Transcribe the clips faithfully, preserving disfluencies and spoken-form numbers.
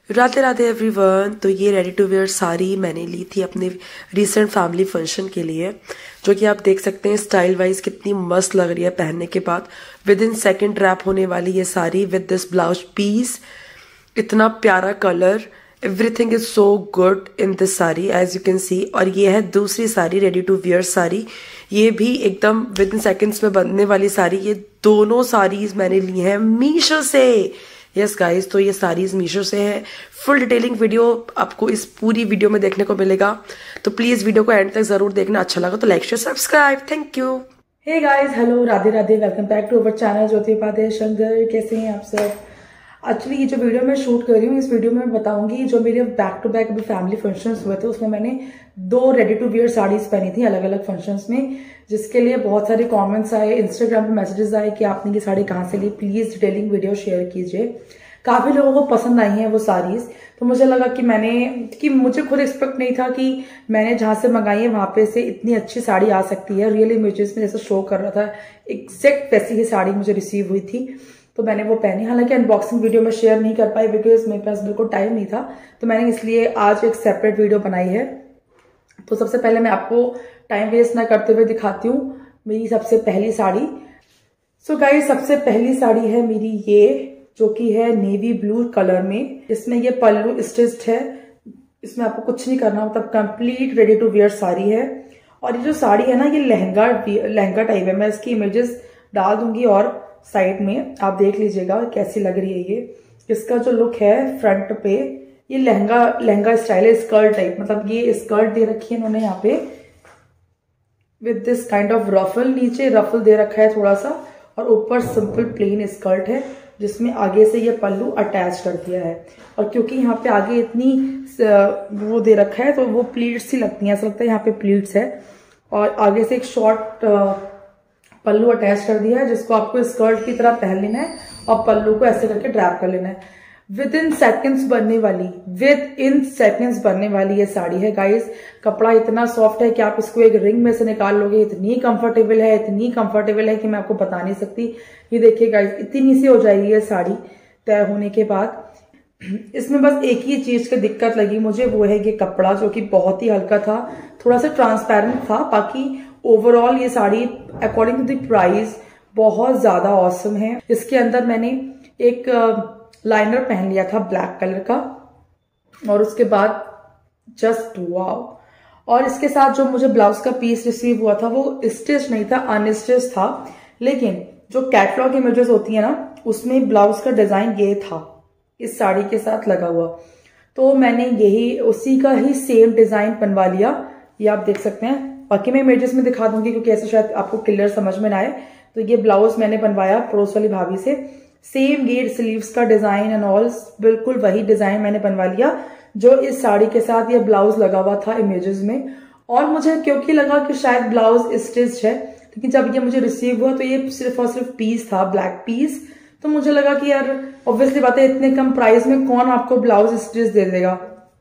Radhe Radhe everyone. तो ये ready to wear sari मैंने ली थी अपने रिसेंट फैमिली फंक्शन के लिए, जो कि आप देख सकते हैं स्टाइल वाइज कितनी मस्त लग रही है पहनने के बाद। विद इन सेकेंड रैप होने वाली ये sari with this blouse piece, इतना प्यारा colour, everything is so good in this sari as you can see. और ये है दूसरी sari ready to wear sari, ये भी एकदम विद इन सेकेंड्स में बनने वाली साड़ी। ये दोनों साड़ीज मैंने ली हैं मीशो से। यस गाइस, तो ये साड़ीज मीशो से है। फुल डिटेलिंग वीडियो आपको इस पूरी वीडियो में देखने को मिलेगा, तो प्लीज वीडियो को एंड तक जरूर देखना। अच्छा लगा तो like share subscribe. Thank you. Hey guys, hello, Radhe Radhe, welcome back to our channel Jyoti Upadhyay Shankar. कैसे हैं आप सब? एक्चुअली ये जो वीडियो मैं शूट कर रही हूँ, इस वीडियो में मैं बताऊंगी जो मेरे बैक टू बैक अभी फैमिली फंक्शंस हुए थे, उसमें मैंने दो रेडी टू वियर साड़ीज पहनी थी अलग अलग फंक्शंस में, जिसके लिए बहुत सारे कमेंट्स आए, इंस्टाग्राम पे मैसेजेस आए कि आपने ये साड़ी कहाँ से ली, प्लीज डिटेलिंग वीडियो शेयर कीजिए। काफी लोगों को पसंद आई हैं वो साड़ीज, तो मुझे लगा कि मैंने कि मुझे खुद एक्सपेक्ट नहीं था कि मैंने जहां से मंगाई है वहां पे से इतनी अच्छी साड़ी आ सकती है। रियल इमेजेस में जैसे शो कर रहा था, एग्जैक्ट वैसी ही साड़ी मुझे रिसीव हुई थी, तो मैंने वो पहनी। हालांकि अनबॉक्सिंग वीडियो में शेयर नहीं कर पाई बिकॉज मेरे पास बिल्कुल टाइम नहीं था, तो मैंने इसलिए आज एक सेपरेट वीडियो बनाई है। तो सबसे पहले मैं आपको टाइम वेस्ट ना करते हुए दिखाती हूँ मेरी सबसे पहली साड़ी। सो गाइस, सबसे पहली साड़ी है मेरी ये, जो कि है नेवी ब्लू कलर में। इसमें ये पल्लू स्टिच्ड है, इसमें आपको कुछ नहीं करना, मतलब complete ready to wear sari है। और ये जो साड़ी है ना, ये लहंगा लहंगा टाइप है। मैं इसकी इमेजेस डाल दूंगी और साइड में आप देख लीजिएगा कैसी लग रही है ये। इसका जो लुक है फ्रंट पे, ये लहंगा लहंगा स्टाइल है, स्कर्ट टाइप, मतलब ये स्कर्ट दे रखी है इन्होंने यहाँ पे with this kind of ruffle. नीचे रफल दे रखा है थोड़ा सा, और ऊपर सिंपल प्लेन स्कर्ट है जिसमें आगे से ये पल्लू अटैच कर दिया है। और क्योंकि यहाँ पे आगे इतनी वो दे रखा है तो वो प्लीट्स ही लगती हैं, ऐसा लगता है यहाँ पे प्लीट्स है। और आगे से एक शॉर्ट पल्लू अटैच कर दिया है, जिसको आपको स्कर्ट की तरह पहन लेना है और पल्लू को ऐसे करके ड्रैप कर लेना है। विद इन सेकेंड्स बनने वाली विद इन सेकेंड्स बनने वाली ये साड़ी है गाइस। कपड़ा इतना सॉफ्ट है कि आप इसको एक रिंग में से निकाल लोगे, इतनी कंफर्टेबल है, इतनी कंफर्टेबल है कि मैं आपको बता नहीं सकती। ये देखिए गाइस, इतनी सी हो जाएगी ये साड़ी तय होने के बाद। इसमें बस एक ही चीज की दिक्कत लगी मुझे, वो है ये कपड़ा, जो कि बहुत ही हल्का था, थोड़ा सा ट्रांसपेरेंट था। बाकी ओवरऑल ये sari according to the price बहुत ज्यादा ऑसम है। इसके अंदर मैंने एक लाइनर पहन लिया था ब्लैक कलर का, और उसके बाद जस्ट वाव। और इसके साथ जो मुझे ब्लाउज का पीस रिसीव हुआ था वो स्टिच नहीं था, अनस्टिच था। लेकिन जो कैटलॉग इमेजेस होती है ना, उसमें ब्लाउज का डिजाइन ये था इस साड़ी के साथ लगा हुआ, तो मैंने यही उसी का ही सेम डिजाइन बनवा लिया। ये आप देख सकते हैं, बाकी मैं इमेजेस में दिखा दूंगी क्योंकि ऐसे शायद आपको क्लियर समझ में ना आए। तो ये ब्लाउज मैंने बनवाया पड़ोस वाली भाभी से, सेम ये स्लीव्स का डिजाइन एंड ऑल बिल्कुल वही डिजाइन मैंने बनवा लिया जो इस साड़ी के साथ ये ब्लाउज लगा हुआ था इमेजेस में। और मुझे क्योंकि लगा कि शायद ब्लाउज स्टिच है, लेकिन जब ये मुझे रिसीव हुआ तो ये सिर्फ और सिर्फ पीस था, ब्लैक पीस। तो मुझे लगा कि यार ऑब्वियसली बात है, इतने कम प्राइस में कौन आपको ब्लाउज स्टिच दे देगा।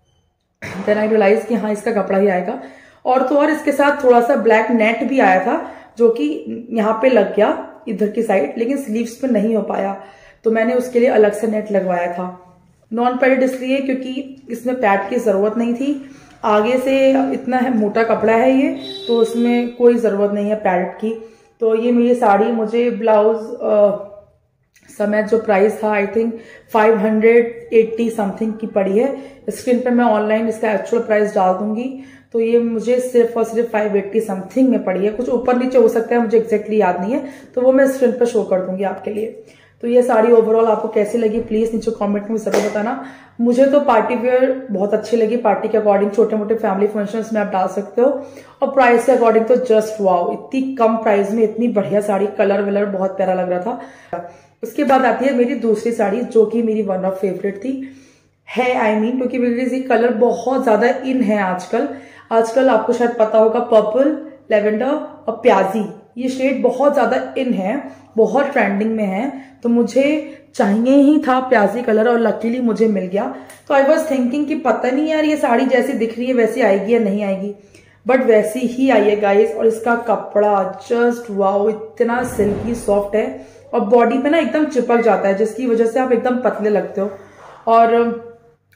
देन आई रियलाइज कि हाँ, इसका कपड़ा ही आएगा। और तो और इसके साथ थोड़ा सा ब्लैक नेट भी आया था, जो कि यहाँ पे लग गया इधर की साइड, लेकिन स्लीव्स पे नहीं हो पाया, तो मैंने उसके लिए अलग से नेट लगवाया था। नॉन पैडेड इसलिए क्योंकि इसमें पैड की जरूरत नहीं थी, आगे से इतना है मोटा कपड़ा है ये, तो उसमें कोई जरूरत नहीं है पैडेड की। तो ये मेरी साड़ी मुझे ब्लाउज समय जो प्राइस था I think five hundred eighty something की पड़ी है। स्क्रीन पे मैं ऑनलाइन इसका एक्चुअल प्राइस डाल दूंगी। तो ये मुझे सिर्फ और सिर्फ फाइव एट्टी समथिंग में पड़ी है, कुछ ऊपर नीचे हो सकता है, मुझे एग्जैक्टली याद नहीं है, तो वो मैं स्क्रीन पे शो कर दूंगी आपके लिए। तो ये साड़ी ओवरऑल आपको कैसी लगी प्लीज नीचे कमेंट में जरूर बताना। मुझे तो पार्टी वेयर बहुत अच्छी लगी, पार्टी के अकॉर्डिंग, छोटे मोटे फैमिली फंक्शंस में आप डाल सकते हो। और प्राइस के अकॉर्डिंग तो जस्ट वाओ, इतनी कम प्राइस में इतनी बढ़िया साड़ी, कलर वलर बहुत प्यारा लग रहा था। उसके बाद आती है मेरी दूसरी साड़ी, जो कि मेरी वन ऑफ फेवरेट थी है आई मीन क्योंकि बिकॉज ये कलर बहुत ज्यादा इन है आजकल। आजकल आपको शायद पता होगा पर्पल, लेवेंडर और प्याजी, ये शेड बहुत ज्यादा इन है, बहुत ट्रेंडिंग में है। तो मुझे चाहिए ही था प्याजी कलर, और लकीली मुझे मिल गया। तो आई वॉज थिंकिंग कि पता नहीं यार ये साड़ी जैसी दिख रही है वैसी आएगी या नहीं आएगी, बट वैसी ही आई है गाइस। और इसका कपड़ा जस्ट वाओ, इतना सिल्की सॉफ्ट है और बॉडी पे ना एकदम चिपक जाता है, जिसकी वजह से आप एकदम पतले लगते हो। और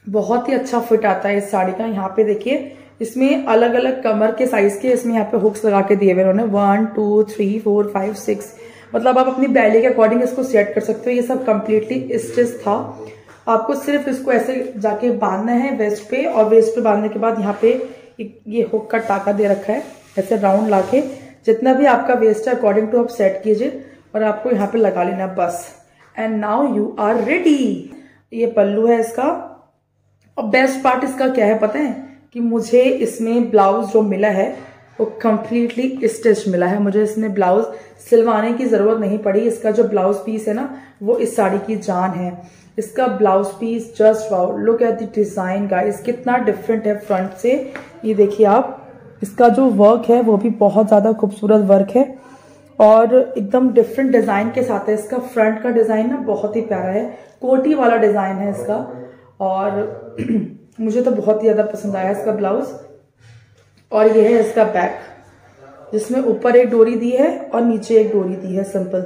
बहुत ही अच्छा फिट आता है इस साड़ी का। यहाँ पे देखिए इसमें अलग अलग कमर के साइज के इसमें यहाँ पे हुक्स लगा के दिए हुए उन्होंने, one two three four five six, मतलब आप अपनी बैली के अकॉर्डिंग इसको सेट कर सकते हो। ये सब कंप्लीटली स्टिच था। आपको सिर्फ इसको ऐसे जाके बांधना है वेस्ट पे, और वेस्ट पे बांधने के बाद यहाँ पे ये हुक का टाका दे रखा है, ऐसे राउंड लाके जितना भी आपका वेस्ट है अकॉर्डिंग टू आप सेट कीजिए और आपको यहाँ पे लगा लेना बस। And now you are ready. ये पल्लू है इसका। और बेस्ट पार्ट इसका क्या है पता है कि मुझे इसमें ब्लाउज जो मिला है वो कंप्लीटली स्टिच मिला है। मुझे इसमें ब्लाउज सिलवाने की जरूरत नहीं पड़ी। इसका जो ब्लाउज पीस है ना वो इस साड़ी की जान है। इसका blouse piece just wow, look at the design guys, कितना डिफरेंट है फ्रंट से। ये देखिए आप, इसका जो वर्क है वो भी बहुत ज्यादा खूबसूरत वर्क है और एकदम डिफरेंट डिजाइन के साथ है। इसका फ्रंट का डिजाइन ना बहुत ही प्यारा है, कोटी वाला डिजाइन है इसका, और मुझे तो बहुत ही ज्यादा पसंद आया इसका ब्लाउज। और ये है इसका बैक, जिसमें ऊपर एक डोरी दी है और नीचे एक डोरी दी है सिंपल।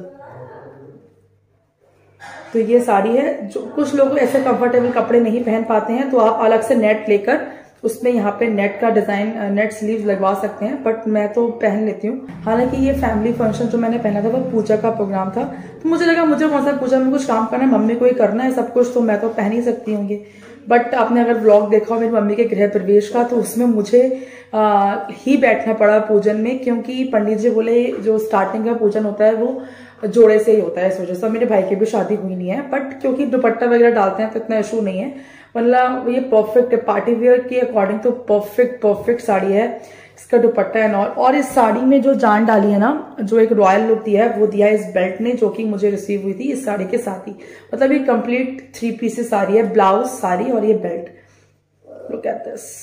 तो ये साड़ी है। जो कुछ लोग ऐसे कंफर्टेबल कपड़े नहीं पहन पाते हैं तो आप अलग से नेट लेकर उसमें यहाँ पे नेट का डिजाइन, नेट स्लीव्स लगवा सकते हैं, बट मैं तो पहन लेती हूँ। हालांकि ये फैमिली फंक्शन जो मैंने पहना था वो पूजा का प्रोग्राम था, तो मुझे लगा मुझे कौन सा पूजा में कुछ काम करना है, मम्मी को ही करना है सब कुछ, तो मैं तो पहन ही सकती हूँ ये। बट आपने अगर व्लॉग देखा हो मेरी मम्मी के गृह प्रवेश का, तो उसमें मुझे आ, ही बैठना पड़ा पूजन में, क्योंकि पंडित जी बोले जो स्टार्टिंग का पूजन होता है वो जोड़े से ही होता है। इस वजह से मेरे भाई की भी शादी हुई नहीं है, बट क्योंकि दुपट्टा वगैरह डालते हैं तो इतना इशू नहीं है। मतलब ये परफेक्ट है, पार्टी वेयर के अकॉर्डिंग तो परफेक्ट परफेक्ट साड़ी है। इसका दुपट्टा एंड ऑल, और इस साड़ी में जो जान डाली है ना, जो एक रॉयल लुक दिया है वो दिया है इस बेल्ट ने, जो कि मुझे रिसीव हुई थी इस साड़ी के साथ ही। मतलब ये कंप्लीट थ्री पीसेस साड़ी है, ब्लाउज, साड़ी और ये बेल्ट। लुक एट दिस,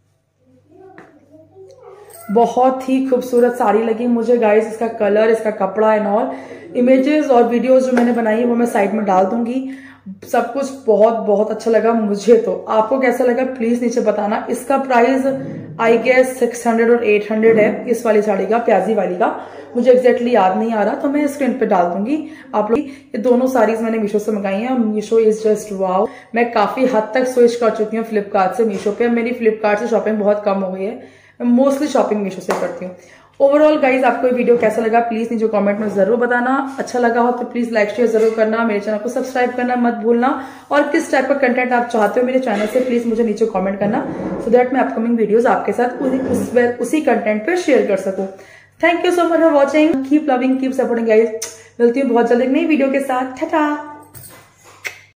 बहुत ही खूबसूरत साड़ी लगी मुझे गाइस। इसका कलर, इसका कपड़ा एंड ऑल, इमेजेस और वीडियोस जो मैंने बनाई है वो मैं साइड में डाल दूंगी। सब कुछ बहुत बहुत अच्छा लगा मुझे। तो आपको कैसा लगा प्लीज नीचे बताना। इसका price I guess six hundred और एट हंड्रेड है इस वाली साड़ी का, प्याजी वाली का। मुझे एग्जैक्टली याद नहीं आ रहा, तो मैं स्क्रीन पे डाल दूंगी आप लोग। ये दोनों साड़ीज मैंने मीशो से मंगाई हैं। Meesho is just wow. मैं काफी हद तक स्विच कर चुकी हूँ फ्लिपकार्ट से मीशो पे। मेरी फ्लिपकार्ट से शॉपिंग बहुत कम हो गई है, मैं मोस्टली शॉपिंग मीशो से करती हूँ। ओवरऑल गाइज आपको ये वीडियो कैसा लगा प्लीज नीचे कमेंट में जरूर बताना। अच्छा लगा हो तो प्लीज लाइक शेयर जरूर करना, मेरे चैनल को सब्सक्राइब करना मत भूलना, और किस टाइप का कंटेंट आप चाहते हो मेरे चैनल से प्लीज मुझे नीचे कमेंट करना, सो दैट मैं अपकमिंग वीडियोस आपके साथ उसी, उस, उसी कंटेंट पे शेयर कर सकूं। Thank you so much for watching, keep loving, keep supporting guys. मिलती हूँ बहुत जल्दी नई वीडियो के साथ। टाटा।